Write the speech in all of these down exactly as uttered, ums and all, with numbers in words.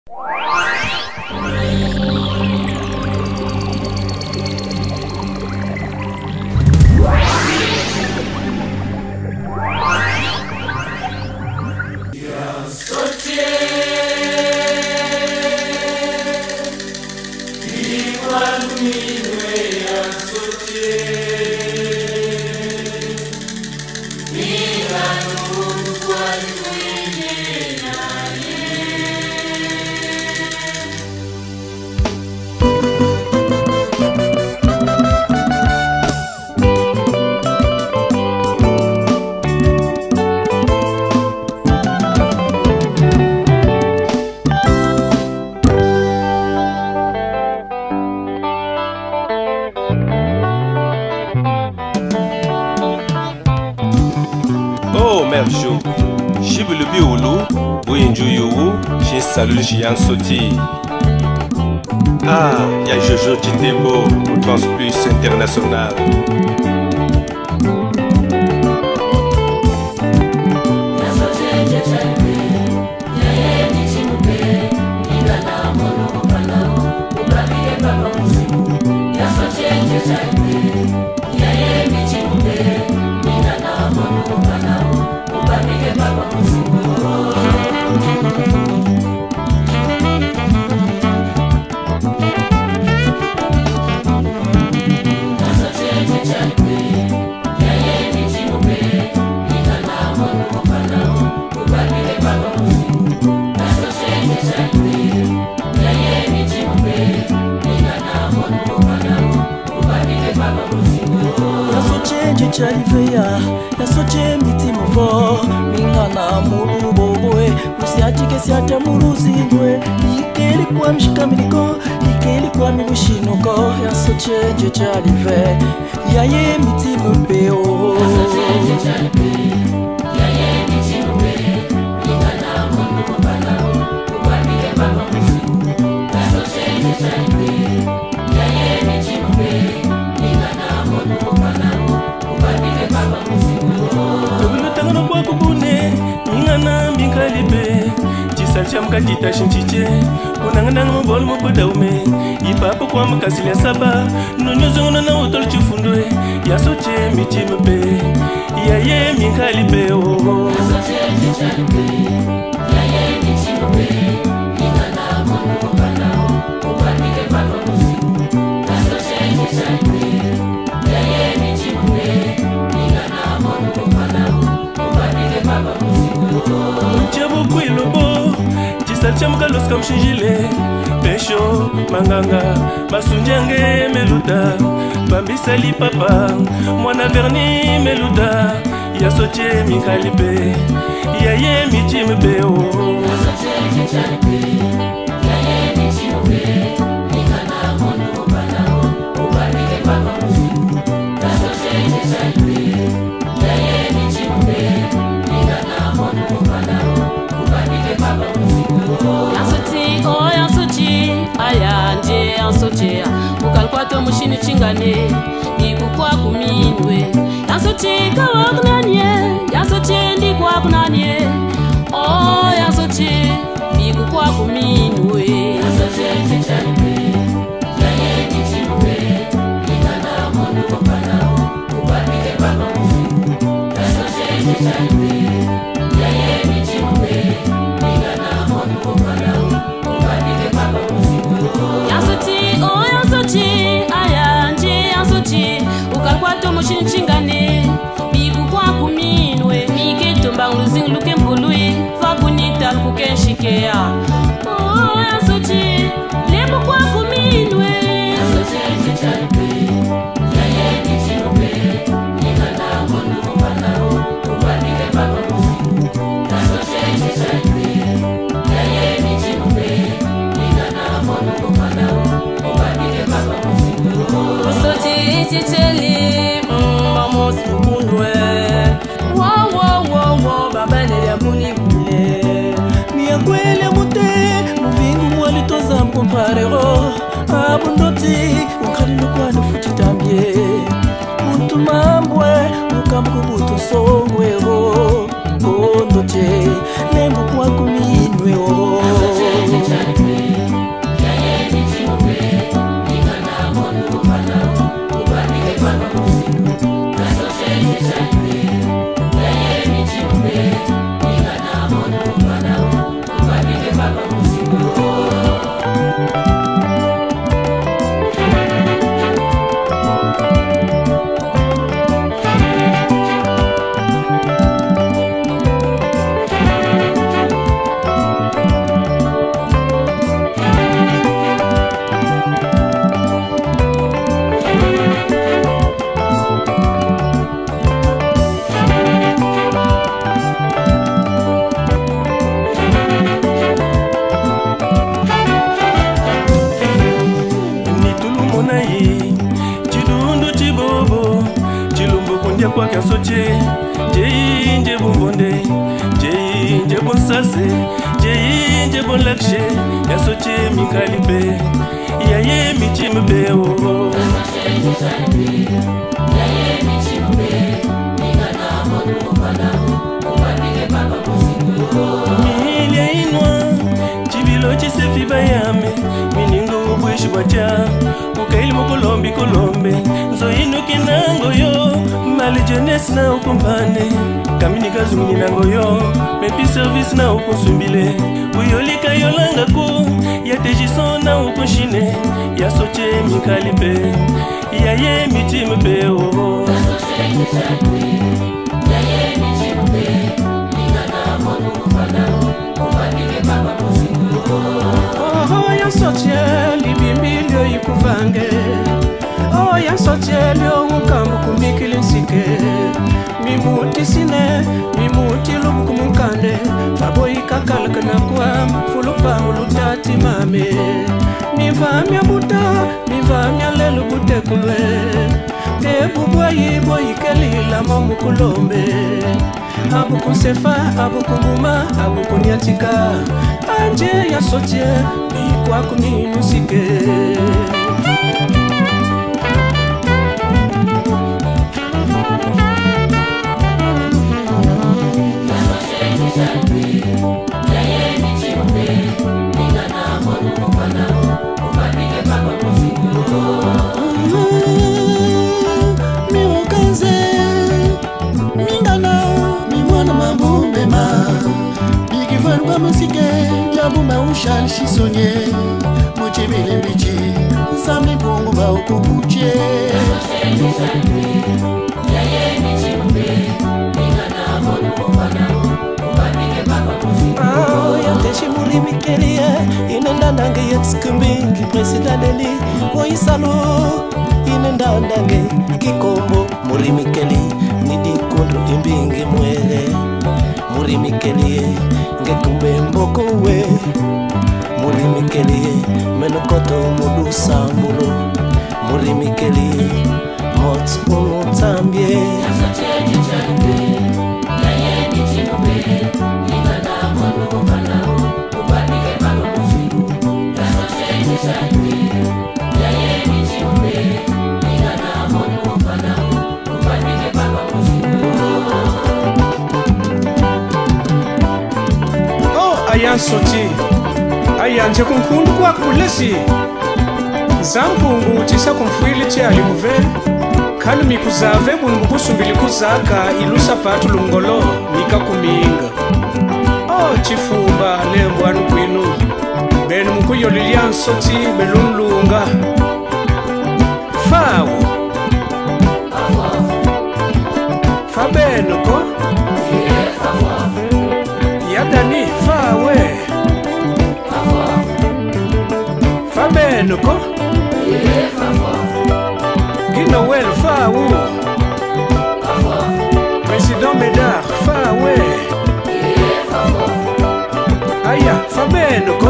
Salut Jian Soti. Ah, y'a Jojo Titebo au Trans Plus International. Chaliveya, yasoche miti muvo, mingana mulu boboe, usiachike siata mulu zindwe, ikeli kwa mshikamiliko, ikeli kwa milushinoko, yasoche chalive, yaye miti mupeo. Yasoche chalive, yaye miti mupeo, mingana mulu bobanao, ubabile baba musimu, yasoche chalive, yaye miti mupeo, mingana mulu bobanao. Tangana kwa kubune, mingana mbingalibe Chisalcha mkajita shinchiche, kunangana mbolu mkudaume Ipapo kwa makasile saba, nunyuzunguna na utol chufundwe Yasoche michi mbe, yaye mingalibe Yasoche chichalibe, yaye michi mbe Mingana mungu kubanao, kubandike baba musimu Yasoche chichalibe, yaye michi mbe Mchebu kwilobo, chisalcha mkalos kamshinjile Pesho, manganga, basunjange meluda Bambisali papa, mwana verni meluda Yasoche mikalibe, yaye michimebeo Yasoche chichalibe, yaye michimebe Mingana monu kubanao, ubandike baba musimu Yasoche chichalibe, yaye michimebe Yansoti, oh yansoti, ayanje yansoti Ukalkwato mushini chingane, nikukwa kuminwe Yansoti kawa kunanye, yansoti ndikwa kunanye Oh yansoti, nikukwa kuminwe Yansoti chichalibe, yaye nichimbe Mingana monu kupanao, ubandike baba musimu Yansoti chichalibe Yansoti, oh yansoti, ayanje yansoti Ukalkwato mushini chingane, bigu kwa kuminwe Mike tumba ngluzingu luke mbului, fabunita luke shikea Oh yansoti, lemu kwa kuminwe Yansoti chichalibe, yaye nichimbe Mingana monu kubanao, ubandike baba musimu Yansoti chichalibe, yaye nichimbe Mingana monu kubanao, ubandike baba musimu Yansoti chichali, mamo sikundwe Wow wow wow wow, babane ya muni bule Miyakwele mute, muvingu mwali toza mkomparero Abundoti, ukalino kwa nufuti tambye Muntu mambwe, ukamkubutu songwero Ondoche, lembu kwa kuminwe Yasoche chichalibe kwa kasoche Jei nje bumbonde Jei nje bonsase Jei nje bon lakshe Yasoche mikalipe Yaye michimbe o Yaye michimbe Migana modu kupana Kupapike papa kusingu Milia inwa Chibilo chisefi bayame Miningo ubweshi wacha Ukaili mukolombi kolombe Nzo inu kinango yo Mali jeunesse na ukumpane Kamini kazumini nango yo Mepi service na ukunsumbile Uyolika yolanga ku Yatejison na ukunshine Yasoche mikalipe Yaye michimbe o Yasoche mikalipe Yaye michimbe Migana modu kupana Kupapike papa kusingu Oh yasoche libimbilio yikuvange Oh yasoche lio unkambu kumikili nsike Mimuti sine, mimuti lubu kumukande Fabo ikakalaka na kwa Fulupa mulutati mame Mivamya buta, mivamya lelu bute kulwe Tebu bwayi boyi kelila mamu kulombe Abu kunsefa, abu kumbuma, abu kunyatika Anje yasoche, mikwa kuminusike Musike yabu mausha shisonye Mochebele mbichi Sami bongo ba ukukuche Yaye michimbe Mingana modu kupana Kupapike papa kusingu Oh yateshi muri mikelie Inenda nange yetsukumbingi Presidaneli Oisalo Inenda nange Ikikombo muri mikeli Nidikondo imbingi mwere Muri mikelie Ngekume mboko we Muri mikelie Menokoto mudu sambulo Muri mikelie Mot unu tambie Yasoche michalbe Yaye michimbe Migana modu kupana Kupapike papa kusingu Yasoche michalbe Yaye michimbe Migana modu kupana Kupapike papa kusingu Ayan soti Ayan je kunkundu kwa kulesi Zampungu tisa kumfuili che alimuve Kanu mikuzave bungu kusumbili kuzaka Ilusa patu lungolo mika kuminga Oh chifumba lembu anu kwinu Benu mkuyo lilian soti belunlunga Fawo Fabeno ko Yadani fawe Fabeno ko Gino wel fawu President Medar fawe Aya Fabeno ko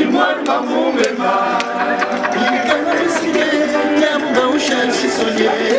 Yabu mausha shisonye